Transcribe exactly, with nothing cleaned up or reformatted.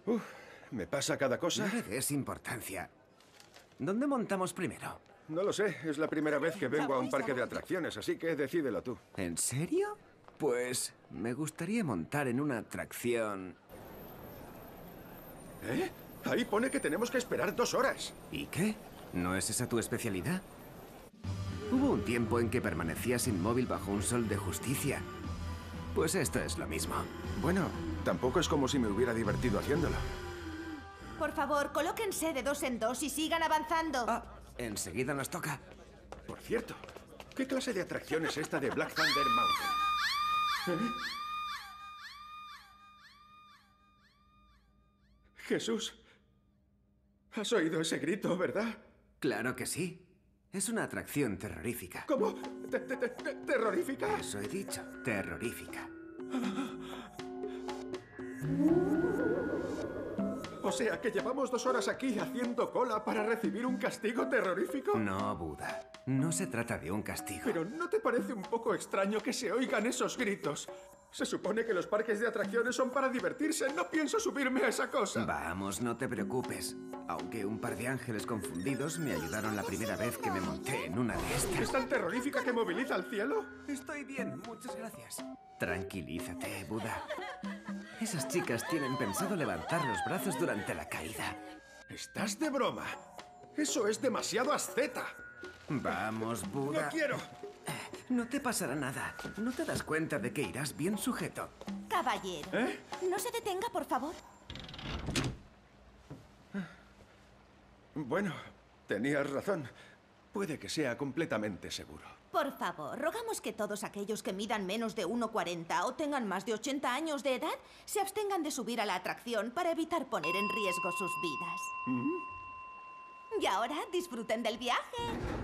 Uf, me pasa cada cosa. No le des importancia. ¿Dónde montamos primero? No lo sé, es la primera vez que vengo a un parque de atracciones, así que decídelo tú. ¿En serio? Pues me gustaría montar en una atracción. ¿Eh? Ahí pone que tenemos que esperar dos horas. ¿Y qué? ¿No es esa tu especialidad? Hubo un tiempo en que permanecías inmóvil bajo un sol de justicia. Pues esto es lo mismo. Bueno, tampoco es como si me hubiera divertido haciéndolo. Por favor, colóquense de dos en dos y sigan avanzando. Ah, enseguida nos toca. Por cierto, ¿qué clase de atracción es esta de Black Thunder Mountain? ¿Eh? Jesús, has oído ese grito, ¿verdad? Claro que sí. Es una atracción terrorífica. ¿Cómo? ¿Te- te- te- te- ¿Terrorífica? Eso he dicho, terrorífica. O sea, que llevamos dos horas aquí haciendo cola para recibir un castigo terrorífico. No, Buda. No se trata de un castigo. Pero ¿no te parece un poco extraño que se oigan esos gritos? Se supone que los parques de atracciones son para divertirse. No pienso subirme a esa cosa. Vamos, no te preocupes. Aunque un par de ángeles confundidos me ayudaron la primera vez que me monté en una de estas. ¿Es tan terrorífica que moviliza al cielo? Estoy bien, muchas gracias. Tranquilízate, Buda. Esas chicas tienen pensado levantar los brazos durante la caída. ¿Estás de broma? Eso es demasiado asceta. Vamos, Buda. ¡No quiero! No te pasará nada. ¿No te das cuenta de que irás bien sujeto? Caballero, ¿Eh? no se detenga, por favor. Bueno, tenías razón. Puede que sea completamente seguro. Por favor, rogamos que todos aquellos que midan menos de uno cuarenta o tengan más de ochenta años de edad se abstengan de subir a la atracción para evitar poner en riesgo sus vidas. Y ahora disfruten del viaje.